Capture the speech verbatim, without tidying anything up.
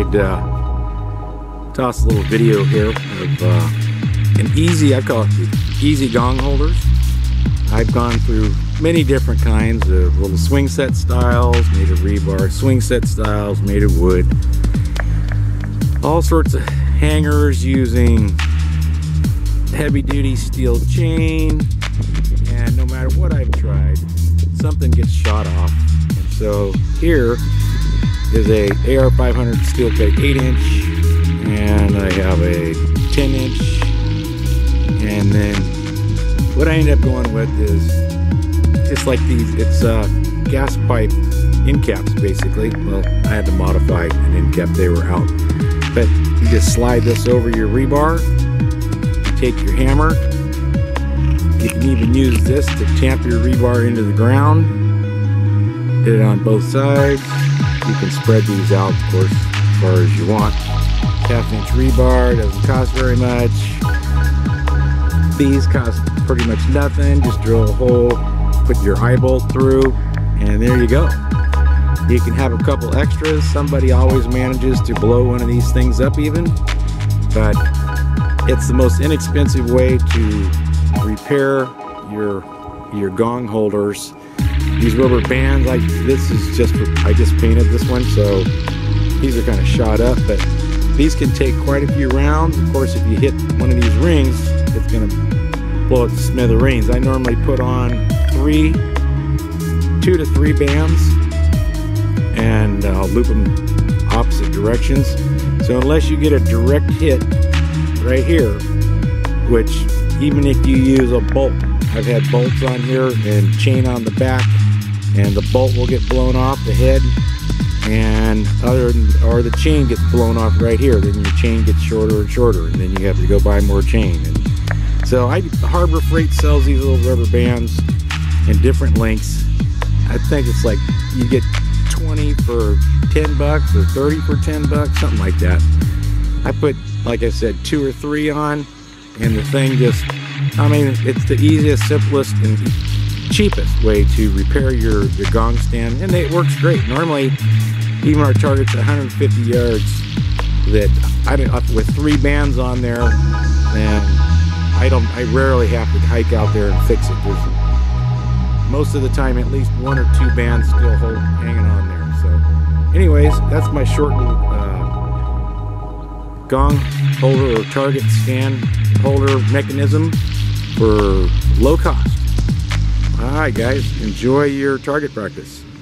I'd uh, toss a little video here of uh, an easy, I call it the easy gong holders. I've gone through many different kinds of little swing set styles, made of rebar, swing set styles made of wood, all sorts of hangers using heavy duty steel chain, and no matter what I've tried, something gets shot off. And so here is a A R five hundred steel cut eight inch, and I have a ten inch, and then what I end up going with is just like these, it's uh, gas pipe end caps basically. Well, I had to modify an end cap, they were out. But you just slide this over your rebar, you take your hammer, you can even use this to tamp your rebar into the ground. Did it on both sides. You can spread these out, of course, as far as you want. Half inch rebar, doesn't cost very much. These cost pretty much nothing. Just drill a hole, put your eye bolt through, and there you go. You can have a couple extras. Somebody always manages to blow one of these things up even, but it's the most inexpensive way to repair your your gong holders. These rubber bands, like this is just for, I just painted this one, so these are kind of shot up, but these can take quite a few rounds. Of course, if you hit one of these rings, it's going to blow it to smithereens. I normally put on three, two to three bands, and I'll loop them opposite directions. So unless you get a direct hit right here, which even if you use a bolt, I've had bolts on here and chain on the back, and the bolt will get blown off the head, and other or the chain gets blown off right here. Then your chain gets shorter and shorter, and then you have to go buy more chain. And so I, Harbor Freight sells these little rubber bands in different lengths. I think it's like you get twenty for ten bucks or thirty for ten bucks, something like that. I put, like I said, two or three on, and the thing just, I mean, it's the easiest, simplest, and cheapest way to repair your, your gong stand, and it works great. Normally, even our target's one hundred fifty yards, that I don't, with three bands on there, and I don't, I rarely have to hike out there and fix it. There's, most of the time, at least one or two bands still hold, hanging on there. So, anyways, that's my short little uh, gong holder or target stand holder mechanism for low cost. All right, guys, enjoy your target practice.